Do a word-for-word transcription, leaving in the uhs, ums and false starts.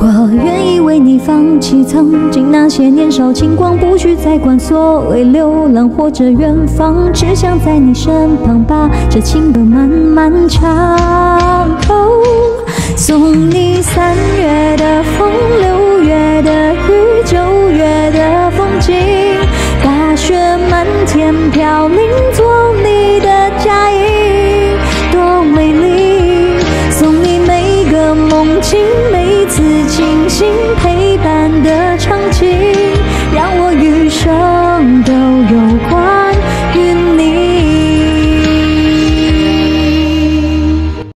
我愿意为你放弃曾经那些年少轻狂，不去再管所谓流浪或者远方，只想在你身旁把这情歌慢慢唱。哦，送你三月的风，六月的雨，九月的风景，大雪漫天飘零，做你的嫁衣，多美丽。送你每个梦境，每次清醒陪伴的场景。